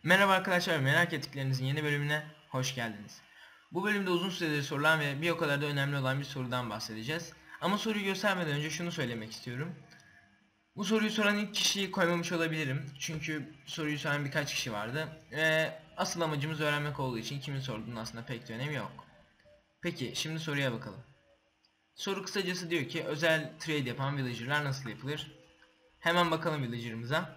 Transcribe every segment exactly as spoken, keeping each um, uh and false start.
Merhaba arkadaşlar, merak ettiklerinizin yeni bölümüne hoş geldiniz. Bu bölümde uzun süredir sorulan ve bir o kadar da önemli olan bir sorudan bahsedeceğiz. Ama soruyu göstermeden önce şunu söylemek istiyorum. Bu soruyu soran ilk kişiyi koymamış olabilirim. Çünkü soruyu soran birkaç kişi vardı. Ve asıl amacımız öğrenmek olduğu için kimin sorduğunun aslında pek de önemi yok. Peki, şimdi soruya bakalım. Soru kısacası diyor ki özel trade yapan villager'lar nasıl yapılır? Hemen bakalım villager'ımıza.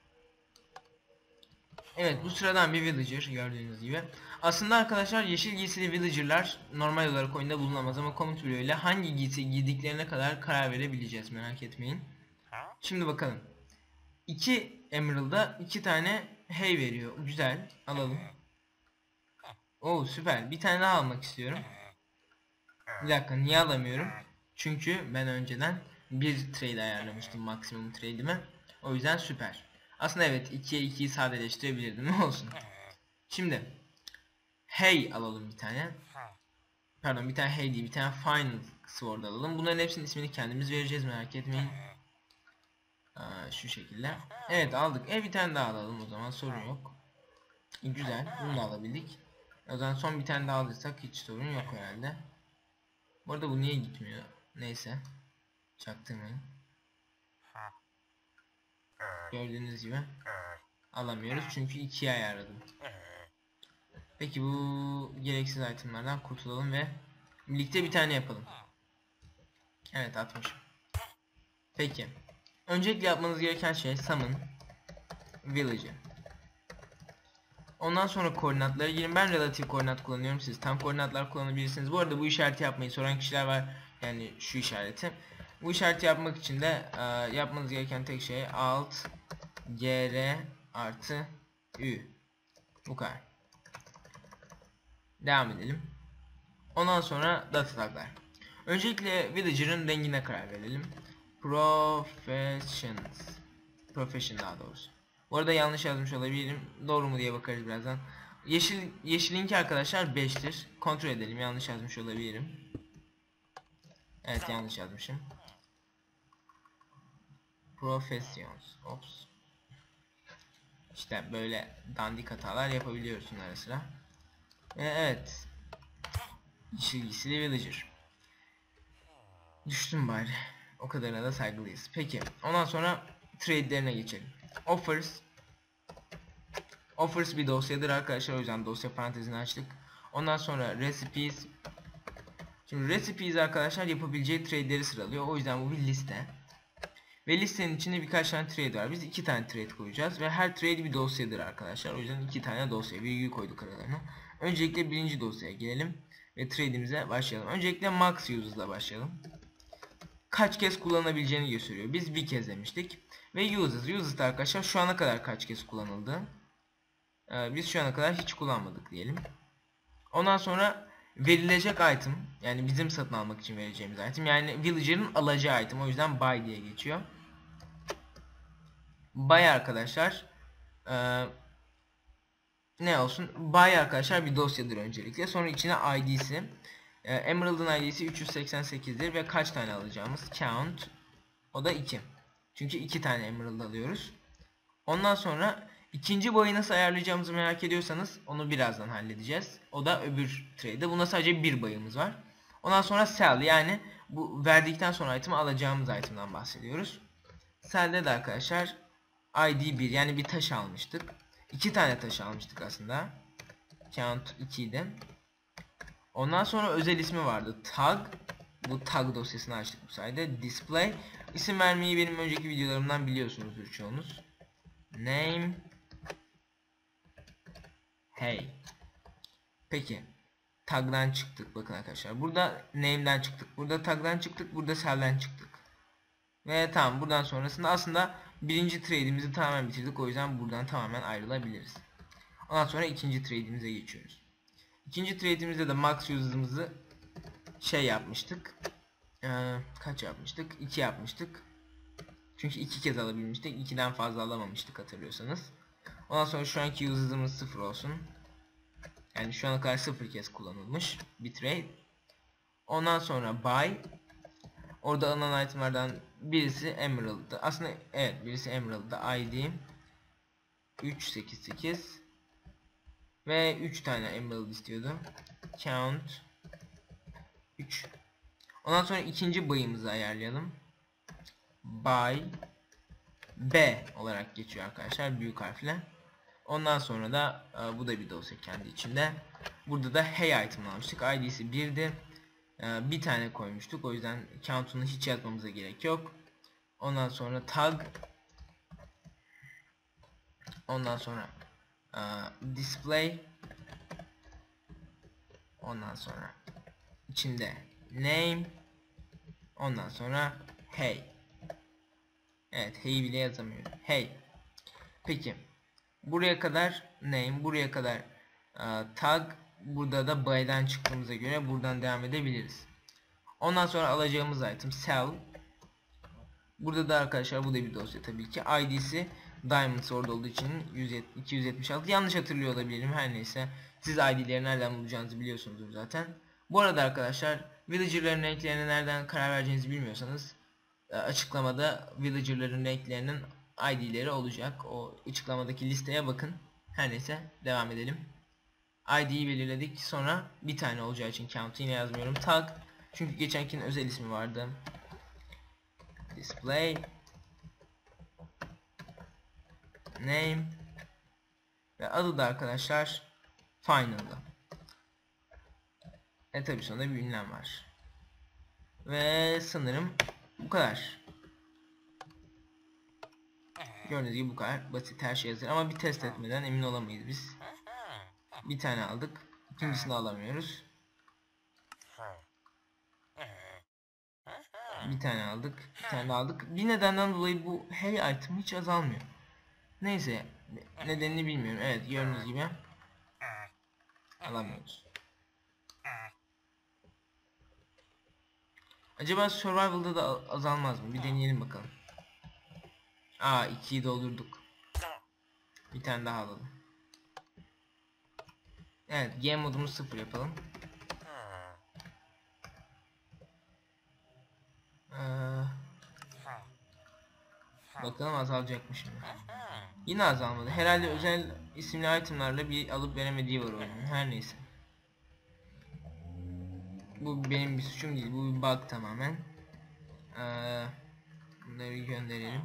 Evet, bu sıradan bir villager gördüğünüz gibi. Aslında arkadaşlar yeşil giysili villager'lar normal olarak oyunda bulunamaz ama komut bloğu ile hangi giysi giydiklerine kadar karar verebileceğiz, merak etmeyin. Şimdi bakalım. iki Emerald'a iki tane hay veriyor. Güzel, alalım. Oo, süper. Bir tane daha almak istiyorum. Bir dakika, niye alamıyorum? Çünkü ben önceden bir trade ayarlamıştım maksimum trade'ime. O yüzden süper. Aslında evet, ikiye ikiyi sadeleştirebilirdim, ne olsun. Şimdi hay alalım bir tane. Pardon, bir tane hay değil, bir tane final sword alalım. Bunların hepsinin ismini kendimiz vereceğiz, merak etmeyin. Aa, şu şekilde. Evet, aldık. E bir tane daha alalım o zaman, sorun yok. E, güzel, bunu da alabildik. O zaman son bir tane daha alırsak hiç sorun yok herhalde. Bu arada bu niye gitmiyor? Neyse. Çaktırmayın. Gördüğünüz gibi alamıyoruz çünkü ikiye ayarladım. Peki bu gereksiz itemlerden kurtulalım ve birlikte bir tane yapalım. Evet, atmışım. Peki. Öncelikle yapmanız gereken şey summon village'ı. Ondan sonra koordinatlara girin. Ben relatif koordinat kullanıyorum. Siz tam koordinatlar kullanabilirsiniz. Bu arada bu işareti yapmayı soran kişiler var. Yani şu işareti. Bu işareti yapmak için de e, yapmanız gereken tek şey alt gr artı ü. Bu kadar. Devam edelim. Ondan sonra data taglar. Öncelikle villager'ın rengine karar verelim. Professions. Profession daha doğrusu. Bu arada yanlış yazmış olabilirim. Doğru mu diye bakarız birazdan. Yeşil yeşilinki arkadaşlar beştir. Kontrol edelim, yanlış yazmış olabilirim. Evet, yanlış yazmışım. Professions. Ops. İşte böyle dandik hatalar yapabiliyorsun ara sıra. Ve evet. Yeşil giysili villager. Düştüm bari. O kadarına da saygılıyız. Peki. Ondan sonra trade'lerine geçelim. Offers. Offers bir dosyadır arkadaşlar. O yüzden dosya parantezini açtık. Ondan sonra recipes. Şimdi recipes arkadaşlar yapabileceği trade'leri sıralıyor. O yüzden bu bir liste. Ve listenin içinde birkaç tane trade var. Biz iki tane trade koyacağız. Ve her trade bir dosyadır arkadaşlar. O yüzden iki tane dosya. Virgül koyduk aralarına. Öncelikle birinci dosyaya gelelim. Ve trade'imize başlayalım. Öncelikle max uses ile başlayalım. Kaç kez kullanabileceğini gösteriyor. Biz bir kez demiştik. Ve uses. Uses arkadaşlar şu ana kadar kaç kez kullanıldı. Ee, biz şu ana kadar hiç kullanmadık diyelim. Ondan sonra verilecek item, yani bizim satın almak için vereceğimiz item, yani villager'ın alacağı item, o yüzden buy diye geçiyor. Buy arkadaşlar ee, ne olsun? Buy arkadaşlar bir dosyadır öncelikle. Sonra içine I D'si. E, Emerald'ın I D'si üç yüz seksen sekiz'dir ve kaç tane alacağımız? Count. O da iki. Çünkü iki tane Emerald alıyoruz. Ondan sonra ikinci boyu nasıl ayarlayacağımızı merak ediyorsanız onu birazdan halledeceğiz. O da öbür trade'de. Bunda sadece bir bayımız var. Ondan sonra sell, yani bu verdikten sonra item'i alacağımız item'dan bahsediyoruz. Sell'de de arkadaşlar I D bir, yani bir taş almıştık. iki tane taş almıştık aslında. Count iki idi. Ondan sonra özel ismi vardı. Tag. Bu tag dosyasını açtık bu sayede. Display. İsim vermeyi benim önceki videolarımdan biliyorsunuzdur çoğunuz. Name. Hey. Peki. Tag'dan çıktık bakın arkadaşlar. Burada name'den çıktık. Burada tag'dan çıktık. Burada cell'den çıktık. Ve tamam, buradan sonrasında aslında birinci trade'imizi tamamen bitirdik. O yüzden buradan tamamen ayrılabiliriz. Ondan sonra ikinci trade'imize geçiyoruz. İkinci trade'imizde de max use'ımızı şey yapmıştık. Ee, kaç yapmıştık? iki yapmıştık. Çünkü iki kez alabilmiştik. ikiden fazla alamamıştık hatırlıyorsanız. Ondan sonra şu anki use'ımız sıfır olsun. Yani şu ana kadar sıfır kez kullanılmış bir trade. Ondan sonra buy. Orada alınan itemlerden birisi Emerald'dı. Aslında evet, birisi Emerald'dı. I D üç sekiz sekiz Ve üç tane emerald istiyordu. Count üç. Ondan sonra ikinci bayımızı ayarlayalım. Buy B olarak geçiyor arkadaşlar, büyük harfle. Ondan sonra da e, bu da bir dosya kendi içinde. Burada da hey item almıştık. I D'si birdi. E, bir tane koymuştuk. O yüzden count'unu hiç yazmamıza gerek yok. Ondan sonra tag. Ondan sonra e, display. Ondan sonra içinde name. Ondan sonra hey. Evet, hey bile yazamıyorum. Hey. Peki. Buraya kadar name, buraya kadar uh, tag, burada da by'den çıktığımıza göre buradan devam edebiliriz. Ondan sonra alacağımız item sell. Burada da arkadaşlar bu da bir dosya tabii ki. I D'si Diamonds orada olduğu için iki yüz yetmiş altı. Yanlış hatırlıyor olabilirim, her neyse. Siz I D'leri nereden bulacağınızı biliyorsunuzdur zaten. Bu arada arkadaşlar, villager'ların renklerine nereden karar vereceğinizi bilmiyorsanız açıklamada villager'ların renklerinin I D'leri olacak. O açıklamadaki listeye bakın. Her neyse devam edelim. I D'yi belirledik. Sonra bir tane olacağı için count'u yine yazmıyorum. Tag. Çünkü geçenkinin özel ismi vardı. Display. Name. Ve adı da arkadaşlar final'da. E tabi sonunda bir ünlem var. Ve sanırım bu kadar. Gördüğünüz gibi bu kadar basit, her şey hazır ama bir test etmeden emin olamayız biz. Bir tane aldık, ikincisini alamıyoruz. Bir tane aldık, bir tane aldık. Bir nedenden dolayı bu hey item hiç azalmıyor. Neyse, nedenini bilmiyorum. Evet, gördüğünüz gibi alamıyoruz. Acaba survival'da da azalmaz mı? Bir deneyelim bakalım. Aa, ikiyi doldurduk. Bir tane daha alalım. Evet, game modumuzu sıfır yapalım. Ee, bakalım azalacak mı şimdi? Yine azalmadı. Herhalde özel isimli itemlarla bir alıp veremediği var oyunun. Her neyse. Bu benim bir suçum değil. Bu bir bug tamamen. Ee, bunları gönderelim.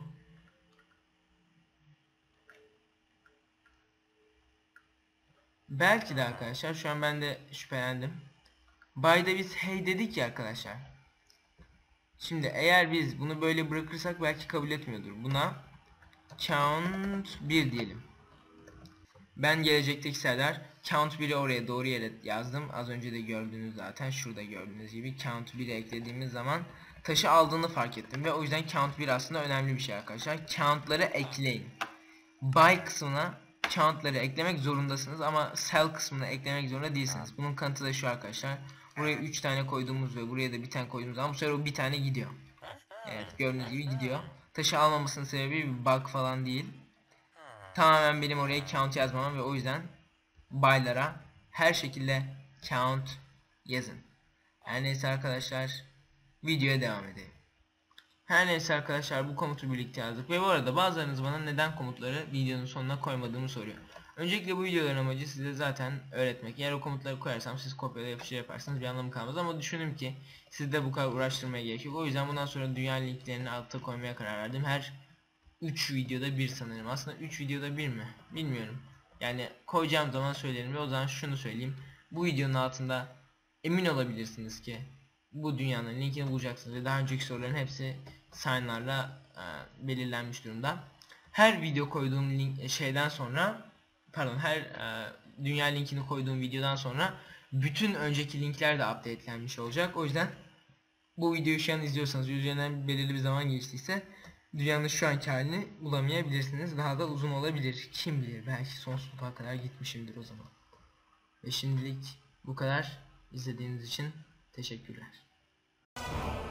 Belki de arkadaşlar, şu an ben de şüphelendim. By'da biz hey dedik ya arkadaşlar. Şimdi eğer biz bunu böyle bırakırsak belki kabul etmiyordur. Buna count bir diyelim. Ben gelecekteki Serdar count biri oraya doğru yere yazdım. Az önce de gördüğünüz, zaten şurada gördüğünüz gibi count biri eklediğimiz zaman taşı aldığını fark ettim ve o yüzden count bir aslında önemli bir şey arkadaşlar. Count'ları ekleyin. By kısmına count'ları eklemek zorundasınız ama sell kısmına eklemek zorunda değilsiniz. Bunun kanıtı da şu arkadaşlar. Buraya üç tane koyduğumuz ve buraya da bir tane koyduğumuz zaman bu sefer o bir tane gidiyor. Evet, gördüğünüz gibi gidiyor. Taşı almamasının sebebi bir bug falan değil. Tamamen benim oraya count yazmamam ve o yüzden by'lara her şekilde count yazın. Her neyse arkadaşlar, videoya devam edelim. Her neyse arkadaşlar, bu komutu birlikte yazdık ve bu arada bazılarınız bana neden komutları videonun sonuna koymadığımı soruyor. Öncelikle bu videoların amacı size zaten öğretmek. Eğer o komutları koyarsam siz kopyala yapıştır yaparsanız bir anlamı kalmaz ama düşündüm ki sizde bu kadar uğraştırmaya gerek yok. O yüzden bundan sonra dünya linklerini altta koymaya karar verdim. Her üç videoda bir sanırım. Aslında üç videoda bir mi? Bilmiyorum. Yani koyacağım zaman söylerim ve o zaman şunu söyleyeyim. Bu videonun altında emin olabilirsiniz ki bu dünyanın linkini bulacaksınız ve daha önceki soruların hepsi signlarla e, belirlenmiş durumda. Her video koyduğum link şeyden sonra, pardon, her e, dünya linkini koyduğum videodan sonra bütün önceki linkler de updatelenmiş olacak. O yüzden bu videoyu şu an izliyorsanız, üzerinden belirli bir zaman geçtiyse dünyanın şu anki halini bulamayabilirsiniz. Daha da uzun olabilir. Kim bilir, belki sonsuzluğa kadar gitmişimdir o zaman. Ve şimdilik bu kadar. İzlediğiniz için teşekkürler.